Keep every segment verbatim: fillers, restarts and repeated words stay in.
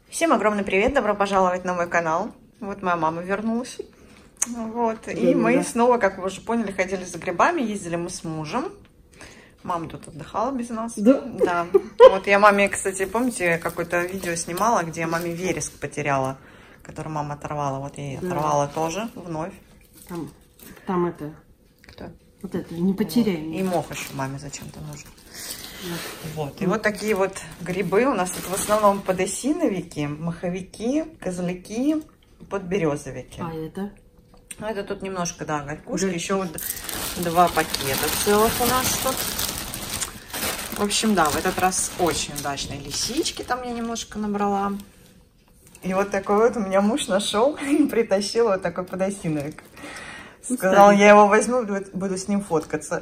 Всем огромный привет, добро пожаловать на мой канал. Вот моя мама вернулась. Вот. И да, мы да. снова, как вы уже поняли, ходили за грибами, ездили мы с мужем. Мама тут отдыхала без нас. Да. Да. Вот я маме, кстати, помните, какое-то видео снимала, где я маме вереск потеряла, который мама оторвала. Вот я ей Да. оторвала тоже вновь. Там, там это, Кто? вот это, не потеряй. Вот. И мох еще маме зачем-то нужен. Вот. Вот. И вот такие вот грибы у нас. Это в основном подосиновики, маховики, козляки, подберезовики. А это? Ну, это тут немножко, да, горькушки. Да. Еще вот два пакета целых у нас тут. В общем, да, в этот раз очень удачные лисички там я немножко набрала. И вот такой вот у меня муж нашел и притащил вот такой подосиновик. Сказал, я его возьму, буду с ним фоткаться.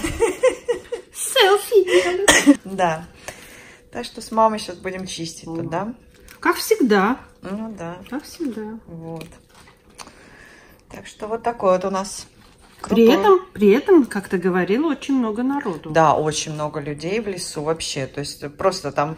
Селфи. Да. Так что с мамой сейчас будем чистить тут, да? Как всегда. Ну да. Как всегда. Вот. Так что вот такой вот у нас. При крутой. этом, при этом, как ты говорила, очень много народу. Да, очень много людей в лесу вообще. То есть просто там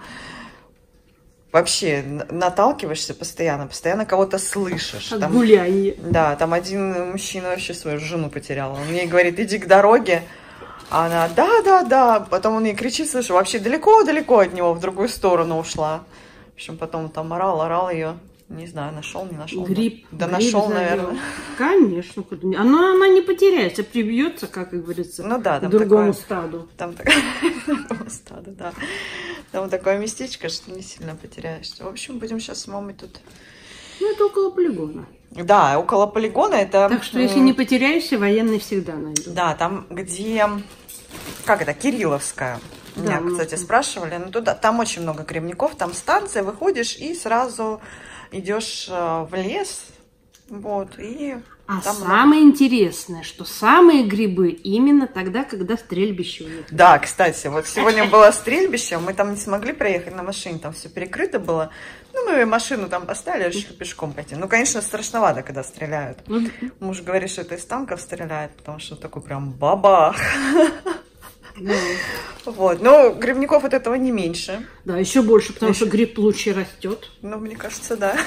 вообще наталкиваешься постоянно, постоянно кого-то слышишь. Как Там, гулянье. да, там один мужчина вообще свою жену потерял. Он ей говорит, иди к дороге. А она, да, да, да. Потом он ей кричит, слышу, вообще далеко-далеко от него в другую сторону ушла. В общем, потом там орал, орал ее. Не знаю, нашел, не нашел. Гриб. Да, гриб нашел, завел. наверное. Конечно. куда- Она, она не потеряется, прибьется, как говорится, Ну да, к там другому такое- стаду. Там такое стадо, да. Там такое местечко, что не сильно потеряешься. В общем, будем сейчас с мамой тут. Ну, это около полигона. Да, около полигона это. Так что, если не потеряешься, военные всегда найдут. Да, там где. Как это? Кирилловская. Да, Меня, кстати, спрашивали. Ну, туда, там очень много грибников. Там станция, выходишь и сразу идешь в лес. Вот. И А там самое интересное, что самые грибы именно тогда, когда стрельбище у них. Да, кстати, вот сегодня было стрельбище, мы там не смогли проехать на машине, там все перекрыто было. Ну, мы машину там поставили, решили пешком пойти. Ну, конечно, страшновато, когда стреляют. Ну, Муж говорит, что это из танков стреляет, потому что такой прям бабах. да. Вот, но грибников от этого не меньше. Да, еще больше, потому что гриб лучше растет. Ну, мне кажется, да.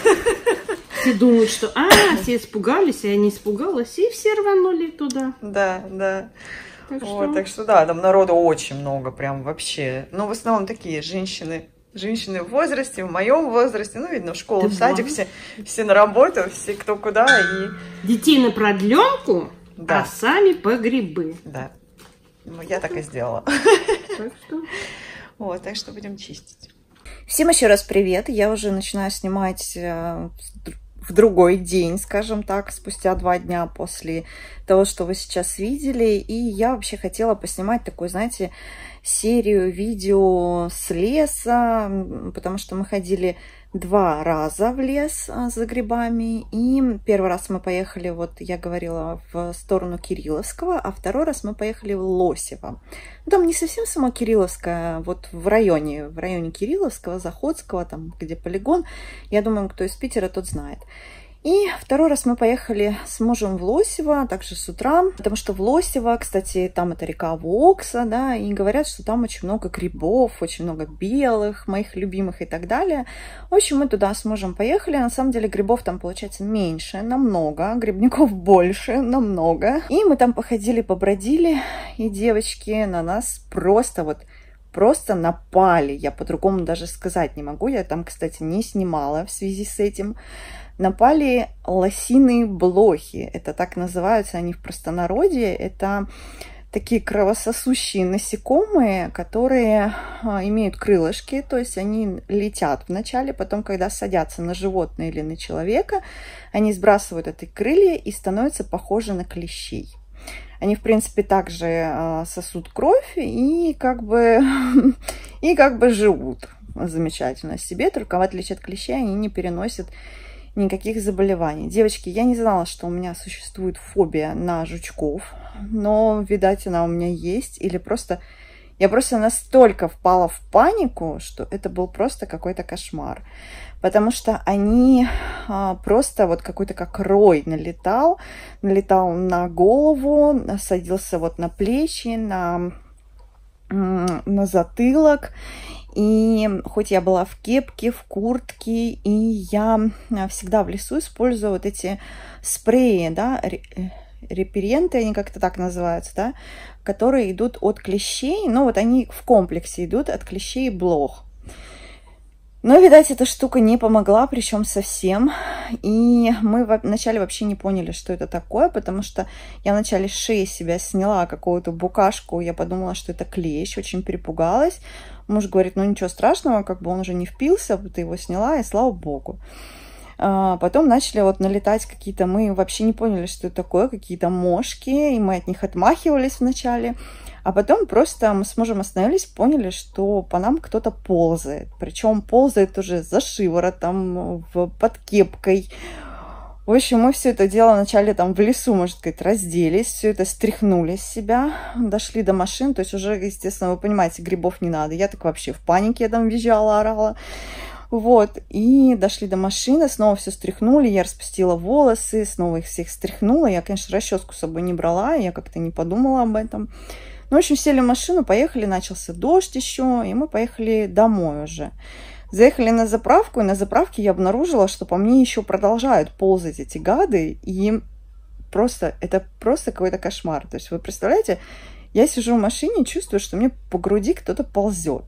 Все думают, что а, все испугались, а я не испугалась, и все рванули туда. Да, да. Так что, Вот, так что да, там народу очень много, прям вообще. Ну, в основном такие женщины. Женщины в возрасте, в моем возрасте, ну, видно, в школу, Да. в садик, все, все на работу, все кто куда, и детей на продленку, Да. а сами по грибы. да, ну, я так и сделала. Так что... Вот, так что будем чистить. Всем еще раз привет, я уже начинаю снимать э, в другой день, скажем так, спустя два дня после того, что вы сейчас видели, и я вообще хотела поснимать такую, знаете, серию видео с леса, потому что мы ходили два раза в лес за грибами. И первый раз мы поехали, вот я говорила, в сторону Кирилловского, а второй раз мы поехали в Лосево. Там не совсем само Кирилловское, вот в районе, в районе Кирилловского, Заходского, там, где полигон. Я думаю, кто из Питера, тот знает. И второй раз мы поехали с мужем в Лосево, также с утра, потому что в Лосево, кстати, там это река Вокса, да, и говорят, что там очень много грибов, очень много белых, моих любимых и так далее. В общем, мы туда с мужем поехали, на самом деле грибов там получается меньше, намного, грибников больше, намного. И мы там походили, побродили, и девочки на нас просто вот... Просто напали, я по-другому даже сказать не могу, я там, кстати, не снимала в связи с этим. Напали лосиные блохи, это так называются они в простонародье, это такие кровососущие насекомые, которые имеют крылышки, то есть они летят вначале, потом, когда садятся на животное или на человека, они сбрасывают эти крылья и становятся похожи на клещей. Они, в принципе, также э, сосут кровь и как бы, и как бы живут замечательно себе, только в отличие от клещей они не переносят никаких заболеваний. Девочки, я не знала, что у меня существует фобия на жучков, но, видать, она у меня есть, или просто... Я просто настолько впала в панику, что это был просто какой-то кошмар. Потому что они а, просто вот какой-то как рой налетал, налетал на голову, садился вот на плечи, на, на затылок. И хоть я была в кепке, в куртке, и я всегда в лесу использую вот эти спреи, да, репелленты, они как-то так называются, да, которые идут от клещей, ну вот они в комплексе идут от клещей и блох. Но, видать, эта штука не помогла, причем совсем. И мы вначале вообще не поняли, что это такое, потому что я вначале с шеи себя сняла какую-то букашку, я подумала, что это клещ, очень перепугалась. Муж говорит, ну ничего страшного, как бы он уже не впился, ты его сняла, и слава богу. А потом начали вот налетать какие-то, мы вообще не поняли, что это такое, какие-то мошки, и мы от них отмахивались вначале. А потом просто мы с мужем остановились, поняли, что по нам кто-то ползает. Причем ползает уже за шиворотом, в, под кепкой. В общем, мы все это дело вначале там в лесу, можно сказать, разделись, все это стряхнули с себя, дошли до машин. То есть уже, естественно, вы понимаете, грибов не надо. Я так вообще в панике, я там визжала, орала. Вот, и дошли до машины, снова все стряхнули, я распустила волосы, снова их всех стряхнула. Я, конечно, расческу с собой не брала, я как-то не подумала об этом. Ну, в общем, сели в машину, поехали, начался дождь еще, и мы поехали домой уже. Заехали на заправку, и на заправке я обнаружила, что по мне еще продолжают ползать эти гады, и просто, это просто какой-то кошмар. То есть вы представляете, я сижу в машине и чувствую, что мне по груди кто-то ползет.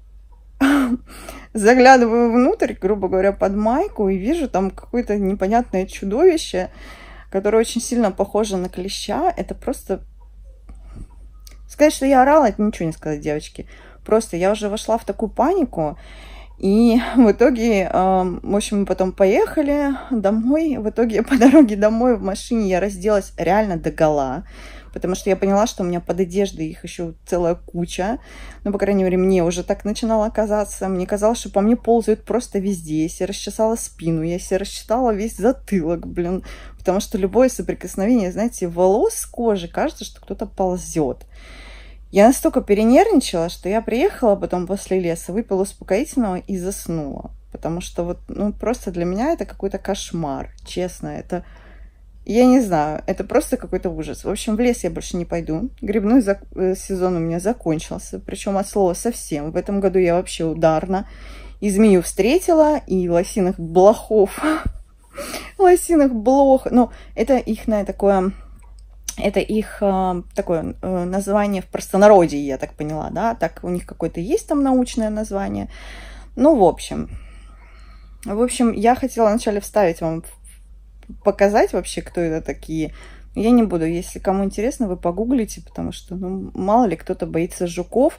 Заглядываю внутрь, грубо говоря, под майку, и вижу там какое-то непонятное чудовище, которое очень сильно похоже на клеща. Это просто... Сказать, что я орала, это ничего не сказать, девочки. Просто я уже вошла в такую панику. И в итоге, в общем, мы потом поехали домой. В итоге по дороге домой в машине я разделась реально догола. Потому что я поняла, что у меня под одеждой их еще целая куча. Ну, по крайней мере, мне уже так начинало казаться. Мне казалось, что по мне ползают просто везде. Я себе расчесала спину, я себе расчесала весь затылок, блин. Потому что любое соприкосновение, знаете, волос с кожей, кажется, что кто-то ползет. Я настолько перенервничала, что я приехала потом после леса, выпила успокоительного и заснула. Потому что вот, ну, просто для меня это какой-то кошмар, честно. Это, я не знаю, это просто какой-то ужас. В общем, в лес я больше не пойду. Грибной сезон у меня закончился, причем от слова совсем. В этом году я вообще ударно. И змею встретила, и лосиных блохов. Лосиных блох. Ну, это их на такое... Это их э, такое э, название в простонародье, я так поняла, да, так у них какое-то есть там научное название. Ну, в общем, в общем, я хотела вначале вставить вам, показать вообще, кто это такие. Я не буду, если кому интересно, вы погуглите, потому что, ну, мало ли кто-то боится жуков.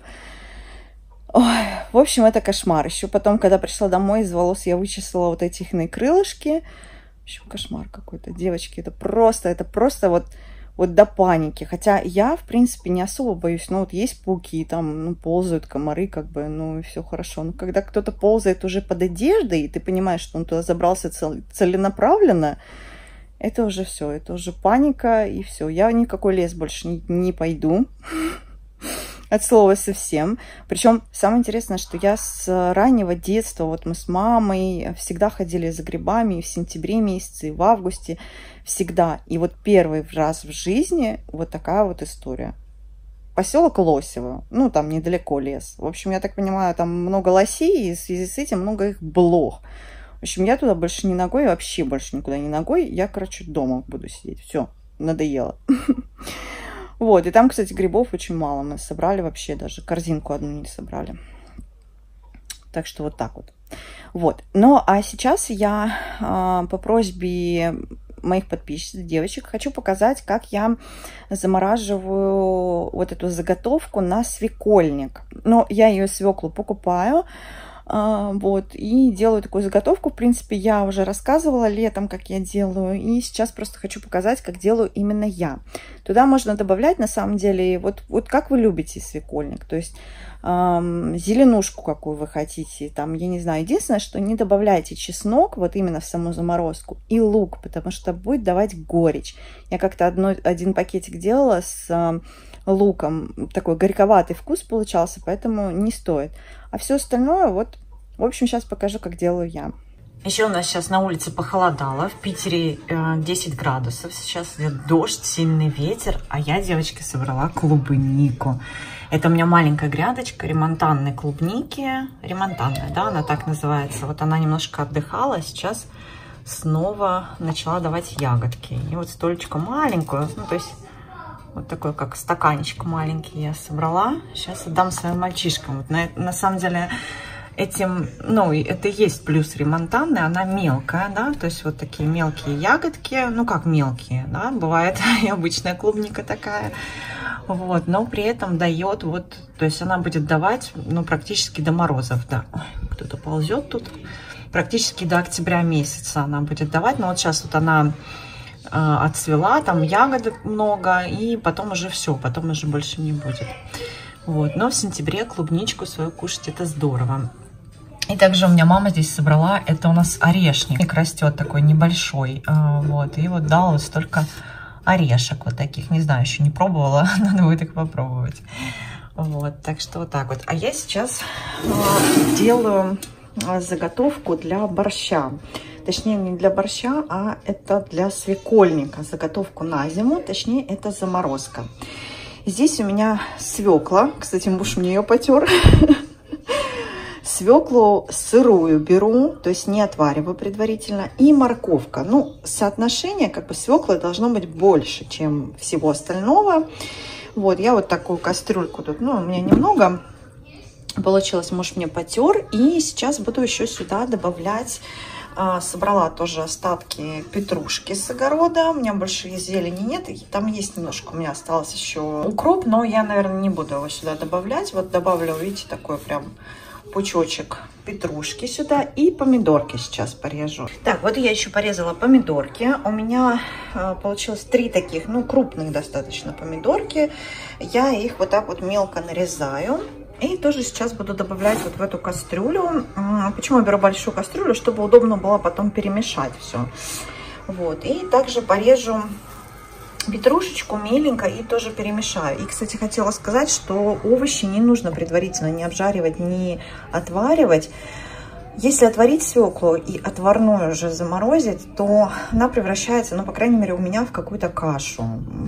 Ой, в общем, это кошмар. Еще потом, когда пришла домой, из волос я вычесала вот эти их крылышки. В общем, кошмар какой-то, девочки, это просто, это просто вот... Вот до паники. Хотя я, в принципе, не особо боюсь. Ну, вот есть пауки, там, ну, ползают комары, как бы, ну, и все хорошо. Но когда кто-то ползает уже под одеждой, и ты понимаешь, что он туда забрался цел целенаправленно, это уже все, это уже паника, и все. Я в никакой лес больше не, не пойду. От слова совсем. Причем самое интересное, что я с раннего детства, вот мы с мамой всегда ходили за грибами и в сентябре месяце, и в августе, всегда. И вот первый раз в жизни вот такая вот история. Поселок Лосево, ну там недалеко лес. В общем, я так понимаю, там много лосей, и в связи с этим много их блох. В общем, я туда больше не ногой, вообще больше никуда не ногой. Я, короче, дома буду сидеть. Все, надоело. Вот, и там, кстати, грибов очень мало. Мы собрали вообще, даже корзинку одну не собрали. Так что вот так вот. Вот. Ну, а сейчас я э, по просьбе моих подписчиц, девочек, хочу показать, как я замораживаю вот эту заготовку на свекольник. Но я ее свеклу покупаю. Вот, и делаю такую заготовку. В принципе, я уже рассказывала летом, как я делаю, и сейчас просто хочу показать, как делаю именно я. Туда можно добавлять, на самом деле, вот, вот как вы любите свекольник, то есть эм, зеленушку, какую вы хотите, там, я не знаю. Единственное, что не добавляйте чеснок, вот именно в саму заморозку, и лук, потому что будет давать горечь. Я как-то один пакетик делала с... Э, луком, такой горьковатый вкус получался, поэтому не стоит. А все остальное, вот, в общем, сейчас покажу, как делаю я. Еще у нас сейчас на улице похолодало. В Питере десять градусов. Сейчас идет дождь, сильный ветер. А я, девочки, собрала клубнику. Это у меня маленькая грядочка ремонтанной клубники. Ремонтанная, да, она так называется. Вот она немножко отдыхала. Сейчас снова начала давать ягодки. И вот столечко маленькую, ну, то есть вот такой, как стаканчик маленький я собрала. Сейчас отдам своим мальчишкам. Вот на, на самом деле... Этим, ну, это и есть плюс ремонтанной, она мелкая, да, то есть вот такие мелкие ягодки, ну, как мелкие, да, бывает и обычная клубника такая, вот, но при этом дает вот, то есть она будет давать, ну, практически до морозов, да, кто-то ползет тут, практически до октября месяца она будет давать, но вот сейчас вот она э, отцвела, там ягодок много, и потом уже все, потом уже больше не будет, вот, но в сентябре клубничку свою кушать это здорово. И также у меня мама здесь собрала, это у нас орешник растет такой небольшой, вот, и вот дала вот столько орешек вот таких, не знаю, еще не пробовала, надо будет их попробовать, вот, так что вот так вот. А я сейчас делаю заготовку для борща, точнее не для борща, а это для свекольника, заготовку на зиму, точнее это заморозка. Здесь у меня свекла, кстати, муж мне ее потер. Свеклу сырую беру, то есть не отвариваю предварительно, и морковка. Ну, соотношение, как бы, свеклы должно быть больше, чем всего остального. Вот, я вот такую кастрюльку тут, ну, у меня немного получилось, муж мне потер. И сейчас буду еще сюда добавлять, а, собрала тоже остатки петрушки с огорода. У меня больше зелени нет, и там есть немножко, у меня осталось еще укроп, но я, наверное, не буду его сюда добавлять. Вот добавлю, видите, такой прям... пучочек петрушки сюда и помидорки сейчас порежу. Так, вот я еще порезала помидорки. У меня э, получилось три таких, ну, крупных достаточно помидорки. Я их вот так вот мелко нарезаю. И тоже сейчас буду добавлять вот в эту кастрюлю. Почему я беру большую кастрюлю? Чтобы удобно было потом перемешать все. Вот. И также порежу петрушечку меленько и тоже перемешаю. И, кстати, хотела сказать, что овощи не нужно предварительно не обжаривать, не отваривать. Если отварить свеклу и отварную уже заморозить, то она превращается, ну, по крайней мере, у меня в какую-то кашу.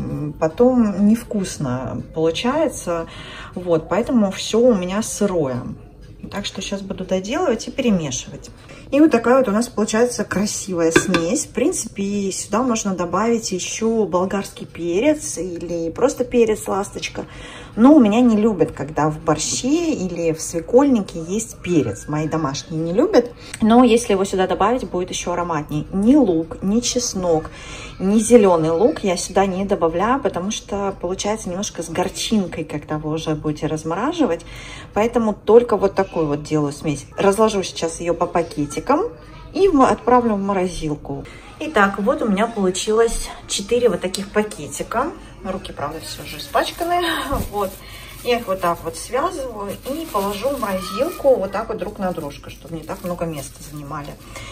Потом невкусно получается. Вот, поэтому все у меня сырое. Так что сейчас буду доделывать и перемешивать. И вот такая вот у нас получается красивая смесь. В принципе, сюда можно добавить еще болгарский перец или просто перец ласточка. Но у меня не любят, когда в борще или в свекольнике есть перец. Мои домашние не любят. Но если его сюда добавить, будет еще ароматней. Ни лук, ни чеснок, ни зеленый лук я сюда не добавляю, потому что получается немножко с горчинкой, когда вы уже будете размораживать. Поэтому только вот такую вот делаю смесь. Разложу сейчас ее по пакетикам и отправлю в морозилку. Итак, вот у меня получилось четыре вот таких пакетика. Руки, правда, все уже испачканы. Вот. Я их вот так вот связываю и положу в морозилку вот так вот друг на дружку, чтобы не так много места занимали.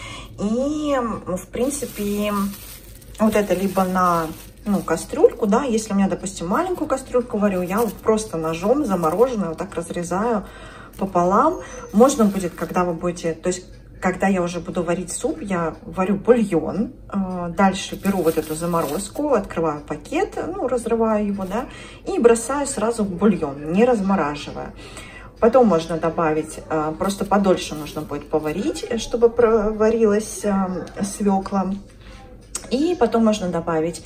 И, в принципе, вот это либо на, ну, кастрюльку, да, если у меня, допустим, маленькую кастрюльку варю, я вот просто ножом замороженную вот так разрезаю пополам. Можно будет, когда вы будете, то есть, когда я уже буду варить суп, я варю бульон, дальше беру вот эту заморозку, открываю пакет, ну, разрываю его, да, и бросаю сразу в бульон, не размораживая. Потом можно добавить, просто подольше нужно будет поварить, чтобы проварилась свекла. И потом можно добавить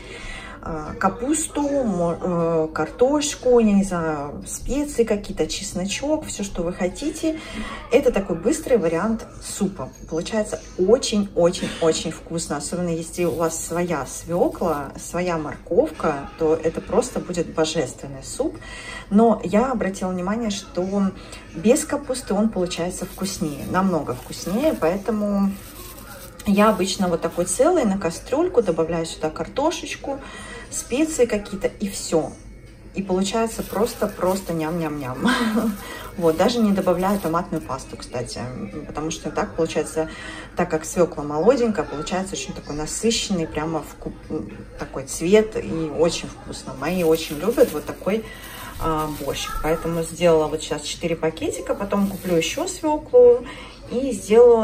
капусту, картошку, я не знаю, специи какие-то, чесночок, все, что вы хотите. Это такой быстрый вариант супа. Получается очень-очень-очень вкусно. Особенно если у вас своя свекла, своя морковка, то это просто будет божественный суп. Но я обратила внимание, что без капусты он получается вкуснее, намного вкуснее, поэтому... Я обычно вот такой целый на кастрюльку добавляю сюда картошечку, специи какие-то и все. И получается просто-просто ням-ням-ням. Вот, даже не добавляю томатную пасту, кстати, потому что так получается, так как свекла молоденькая, получается очень такой насыщенный, прямо вкус, такой цвет и очень вкусно. Мои очень любят вот такой а, борщик, поэтому сделала вот сейчас четыре пакетика, потом куплю еще свеклу и сделаю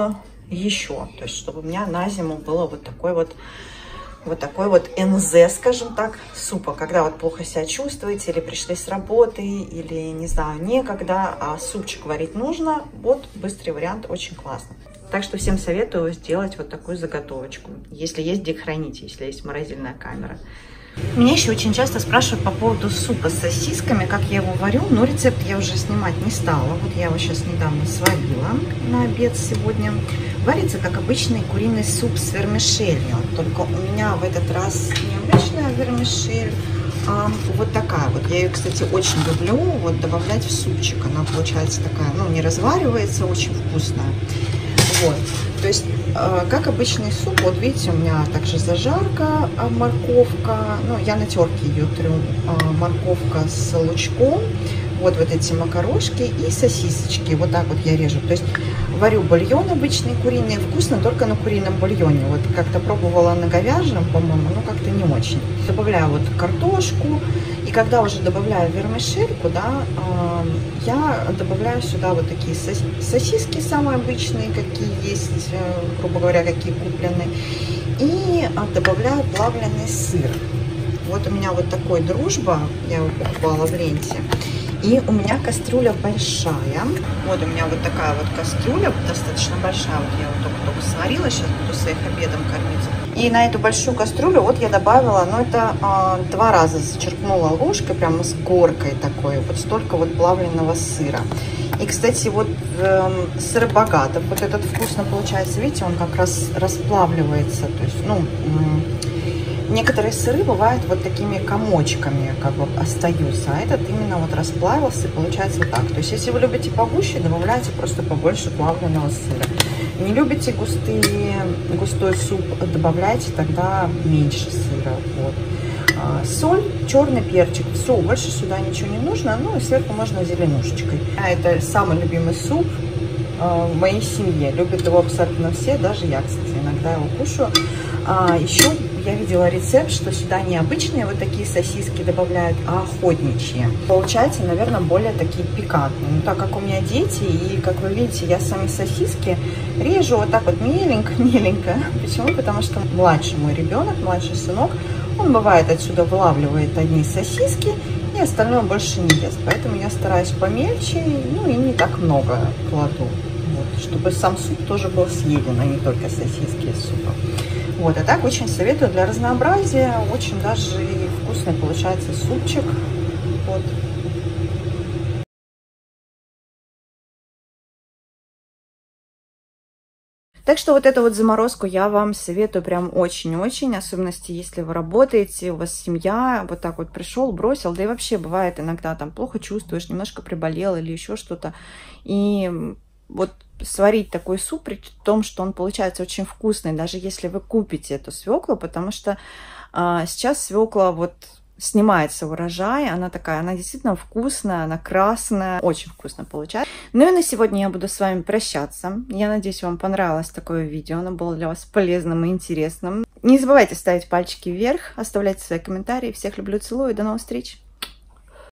еще. То есть, чтобы у меня на зиму было вот такой вот, вот такой вот эн зэ, скажем так, супа. Когда вот плохо себя чувствуете, или пришли с работы, или, не знаю, некогда, а супчик варить нужно, вот быстрый вариант, очень классно. Так что всем советую сделать вот такую заготовочку, если есть где хранить, если есть морозильная камера. Меня еще очень часто спрашивают по поводу супа с сосисками, как я его варю, но рецепт я уже снимать не стала. Вот я его сейчас недавно сварила на обед сегодня. Варится как обычный куриный суп с вермишелью, только у меня в этот раз не обычная вермишель, а вот такая вот. Я ее, кстати, очень люблю вот добавлять в супчик. Она получается такая, ну, не разваривается, очень вкусная. Вот, то есть, э, как обычный суп, вот видите, у меня также зажарка, э, морковка, ну, я на терке ее трю, э, морковка с лучком, вот, вот эти макарошки и сосисочки, вот так вот я режу. То есть, варю бульон обычный куриный, вкусно только на курином бульоне. Вот, как-то пробовала на говяжьем, по-моему, но как-то не очень. Добавляю вот картошку, и когда уже добавляю вермишельку, да, э, я добавляю сюда вот такие сосиски самые обычные, какие есть, э, грубо говоря, какие куплены, и добавляю плавленый сыр. Вот у меня вот такой «Дружба», я его покупала в ленте. И у меня кастрюля большая. Вот у меня вот такая вот кастрюля, достаточно большая. Вот я вот только-только сварила, сейчас буду своих обедом кормить. И на эту большую кастрюлю вот я добавила, ну это а, два раза зачерпнула ложкой, прямо с горкой такой, вот столько вот плавленного сыра. И, кстати, вот э, сыр Богатов, вот этот вкусно получается, видите, он как раз расплавливается, то есть, ну... Некоторые сыры бывают вот такими комочками, как бы остаются, а этот именно вот расплавился, и получается вот так. То есть, если вы любите погуще, добавляйте просто побольше плавленного сыра. Не любите густые, густой суп, добавляйте тогда меньше сыра. Вот. А, соль, черный перчик, все, больше сюда ничего не нужно, ну и сверху можно зеленушечкой. А это самый любимый суп а, в моей семье, любят его абсолютно все, даже я, кстати, иногда его кушаю. А, еще я видела рецепт, что сюда не обычные вот такие сосиски добавляют, а охотничьи. Получается, наверное, более такие пикантные. Но так как у меня дети, и, как вы видите, я сами сосиски режу вот так вот меленько-меленько. Почему? Потому что младший мой ребенок, младший сынок, он бывает отсюда вылавливает одни сосиски, и остальное больше не ест. Поэтому я стараюсь помельче, ну и не так много кладу. Вот, чтобы сам суп тоже был съеден, а не только сосиски из супа. Вот, а так очень советую для разнообразия, очень даже и вкусный получается супчик. Вот. Так что вот эту вот заморозку я вам советую прям очень-очень, особенности, если вы работаете, у вас семья, вот так вот пришел, бросил, да и вообще бывает иногда там плохо чувствуешь, немножко приболел или еще что-то, и вот сварить такой суп, при том, что он получается очень вкусный, даже если вы купите эту свеклу, потому что а, сейчас свекла вот снимается урожай, она такая, она действительно вкусная, она красная, очень вкусно получается. Ну и на сегодня я буду с вами прощаться. Я надеюсь, вам понравилось такое видео, оно было для вас полезным и интересным. Не забывайте ставить пальчики вверх, оставляйте свои комментарии. Всех люблю, целую и до новых встреч!